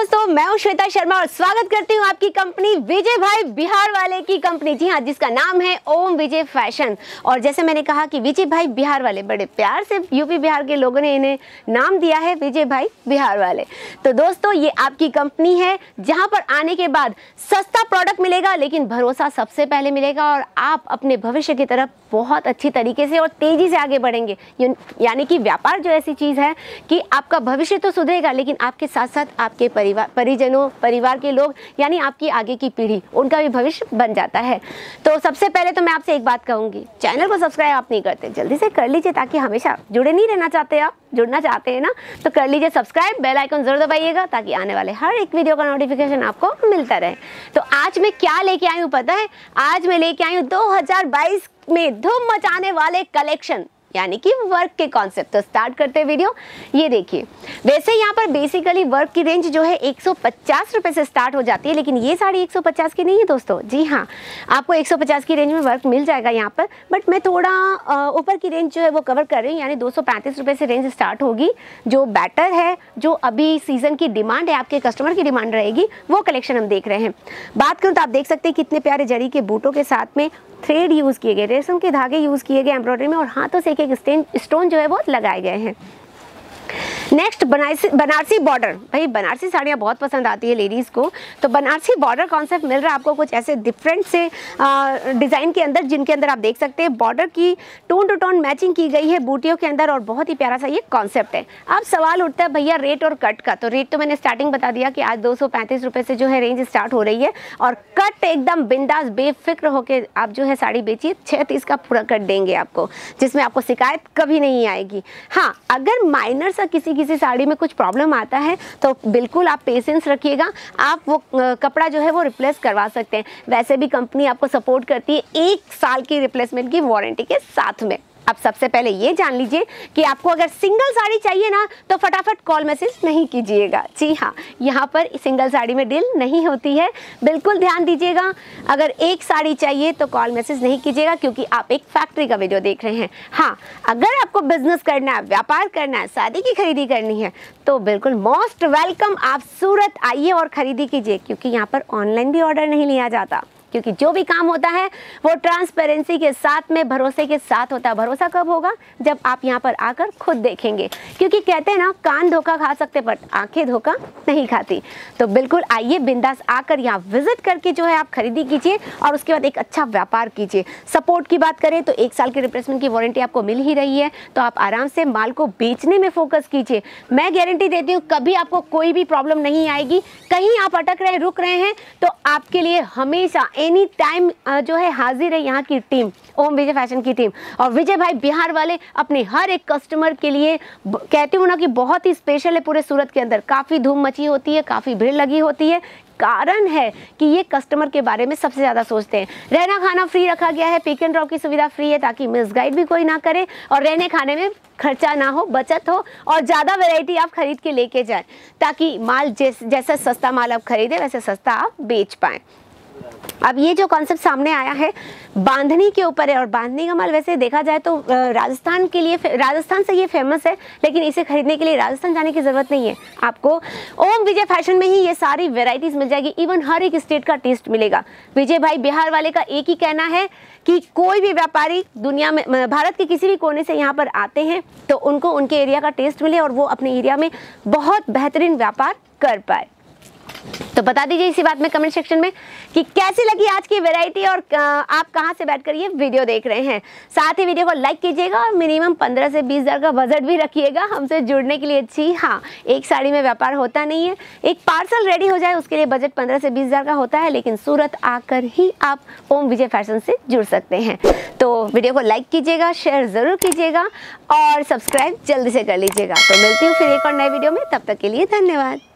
दोस्तों, मैं हूं श्वेता शर्मा और स्वागत करती हूं आपकी कंपनी विजय भाई बिहार वाले की कंपनी, जी हां, जिसका नाम है ओम विजय फैशन। और जैसे मैंने कहा कि विजय भाई बिहार वाले, बड़े प्यार से यूपी बिहार के लोगों ने इन्हें नाम दिया है विजय भाई बिहार वाले। तो दोस्तों, ये आपकी कंपनी है जहां पर आने के बाद सस्ता प्रोडक्ट मिलेगा, लेकिन भरोसा सबसे पहले मिलेगा और आप अपने भविष्य की तरफ बहुत अच्छी तरीके से और तेजी से आगे बढ़ेंगे। यानी कि व्यापार जो ऐसी चीज़ है कि आपका भविष्य तो सुधरेगा, लेकिन आपके साथ साथ आपके परिजनों, परिवार के लोग, यानी आपकी आगे की पीढ़ी, उनका भी भविष्य बन जाता है। तो सबसे पहले तो मैं आपसे एक बात कहूँगी, चैनल को सब्सक्राइब आप नहीं करते, जल्दी से कर लीजिए, ताकि हमेशा जुड़े नहीं रहना चाहते आप, जुड़ना चाहते हैं ना, तो कर लीजिए सब्सक्राइब, बेल आइकन जरूर दबाइएगा, ताकि आने वाले हर एक वीडियो का नोटिफिकेशन आपको मिलता रहे। तो आज मैं क्या लेके आई हूँ पता है? आज मैं लेके आई हूँ 2022 में धूम मचाने वाले कलेक्शन, यानी कि वर्क के कॉन्सेप्ट। तो स्टार्ट करते हैं वीडियो। ये देखिए, वैसे यहाँ पर बेसिकली वर्क की रेंज जो है 150 रुपये से स्टार्ट हो जाती है, लेकिन ये साड़ी 150 की नहीं है दोस्तों। जी हाँ, आपको 150 की रेंज में वर्क मिल जाएगा यहाँ पर, बट मैं थोड़ा ऊपर की रेंज जो है वो कवर कर रही हूँ, यानी 235 रुपये से रेंज स्टार्ट होगी। जो बैटर है, जो अभी सीजन की डिमांड है, आपके कस्टमर की डिमांड रहेगी, वो कलेक्शन हम देख रहे हैं। बात करूँ तो आप देख सकते हैं कितने प्यारे जरी के बूटों के साथ में थ्रेड यूज़ किए गए, रेशम के धागे यूज़ किए गए एम्ब्रॉयडरी में, और हाथों से एक स्टोन जो है वो लगाए गए हैं। Next Banarasi border. भाई बनारसी साड़ियाँ बहुत पसंद आती है लेडीज़ को, तो बनारसी बॉर्डर कॉन्सेप्ट मिल रहा है आपको कुछ ऐसे डिफरेंट से डिज़ाइन के अंदर, जिनके अंदर आप देख सकते हैं बॉर्डर की टोन टू टोन मैचिंग की गई है बूटियों के अंदर, और बहुत ही प्यारा सा ये कॉन्सेप्ट है। अब सवाल उठता है भैया रेट और कट का, तो रेट तो मैंने स्टार्टिंग बता दिया कि आज 235 रुपये से जो है रेंज स्टार्ट हो रही है, और कट एकदम बिंदास बेफिक्र होकर आप जो है साड़ी बेचिए, 36 का पूरा कट देंगे आपको, जिसमें आपको शिकायत कभी नहीं आएगी। हाँ, अगर माइनर सा किसी साड़ी में कुछ प्रॉब्लम आता है तो बिल्कुल आप पेशेंस रखिएगा, आप वो कपड़ा जो है वो रिप्लेस करवा सकते हैं। वैसे भी कंपनी आपको सपोर्ट करती है 1 साल की रिप्लेसमेंट की वारंटी के साथ में। अब सबसे पहले ये जान लीजिए कि आपको अगर सिंगल साड़ी चाहिए ना, तो फटाफट कॉल मैसेज नहीं कीजिएगा। जी हाँ, यहाँ पर सिंगल साड़ी में डील नहीं होती है, बिल्कुल ध्यान दीजिएगा। अगर एक साड़ी चाहिए तो कॉल मैसेज नहीं कीजिएगा, क्योंकि आप एक फैक्ट्री का वीडियो देख रहे हैं। हाँ, अगर आपको बिजनेस करना है, व्यापार करना है, शादी की खरीदी करनी है, तो बिल्कुल मोस्ट वेलकम, आप सूरत आइए और ख़रीदी कीजिए, क्योंकि यहाँ पर ऑनलाइन भी ऑर्डर नहीं लिया जाता, क्योंकि जो भी काम होता है वो ट्रांसपेरेंसी के साथ में, भरोसे के साथ होता है। भरोसा कब होगा? जब आप यहाँ पर आकर खुद देखेंगे, क्योंकि कहते हैं ना, कान धोखा खा सकते बट आंखें धोखा नहीं खाती। तो बिल्कुल आइए, बिंदास आकर यहाँ विजिट करके जो है आप खरीदी कीजिए, और उसके बाद एक अच्छा व्यापार कीजिए। सपोर्ट की बात करें तो 1 साल की रिप्लेसमेंट की वारंटी आपको मिल ही रही है, तो आप आराम से माल को बेचने में फोकस कीजिए। मैं गारंटी देती हूँ कभी आपको कोई भी प्रॉब्लम नहीं आएगी। कहीं आप अटक रहे, रुक रहे हैं, तो आपके लिए हमेशा एनी टाइम जो है हाजिर है यहाँ की टीम, ओम विजय फैशन की टीम। और विजय भाई बिहार वाले अपने हर एक कस्टमर के लिए कहती हूँ ना कि बहुत ही स्पेशल है। पूरे सूरत के अंदर काफ़ी धूम मची होती है, काफ़ी भीड़ लगी होती है। कारण है कि ये कस्टमर के बारे में सबसे ज़्यादा सोचते हैं। रहना खाना फ्री रखा गया है, पिक एंड ड्रॉप की सुविधा फ्री है, ताकि मिसगाइड भी कोई ना करे, और रहने खाने में खर्चा ना हो, बचत हो, और ज़्यादा वैरायटी आप खरीद के लेके जाएं, ताकि माल जैसा सस्ता माल आप खरीदें, वैसे सस्ता आप बेच पाएँ। अब ये जो कॉन्सेप्ट सामने आया है बांधनी के ऊपर है, और बांधनी का माल वैसे देखा जाए तो राजस्थान के लिए, राजस्थान से ये फेमस है, लेकिन इसे खरीदने के लिए राजस्थान जाने की ज़रूरत नहीं है। आपको ओम विजय फैशन में ही ये सारी वेराइटीज़ मिल जाएगी, इवन हर एक स्टेट का टेस्ट मिलेगा। विजय भाई बिहार वाले का एक ही कहना है कि कोई भी व्यापारी दुनिया में, भारत के किसी भी कोने से यहाँ पर आते हैं, तो उनको उनके एरिया का टेस्ट मिले, और वो अपने एरिया में बहुत बेहतरीन व्यापार कर पाए। तो बता दीजिए इसी बात में कमेंट सेक्शन में कि कैसी लगी आज की वैरायटी, और आप कहां से बैठकर ये वीडियो देख रहे हैं। साथ ही वीडियो को लाइक कीजिएगा, और मिनिमम 15 से 20 हज़ार का बजट भी रखिएगा हमसे जुड़ने के लिए। जी हाँ, एक साड़ी में व्यापार होता नहीं है, एक पार्सल रेडी हो जाए उसके लिए बजट 15 से 20 हज़ार का होता है, लेकिन सूरत आकर ही आप ओम विजय फैशन से जुड़ सकते हैं। तो वीडियो को लाइक कीजिएगा, शेयर ज़रूर कीजिएगा, और सब्सक्राइब जल्दी से कर लीजिएगा। तो मिलती हूँ फिर एक और नए वीडियो में, तब तक के लिए धन्यवाद।